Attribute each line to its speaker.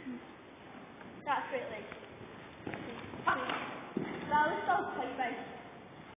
Speaker 1: That's great legs. That was still quite big.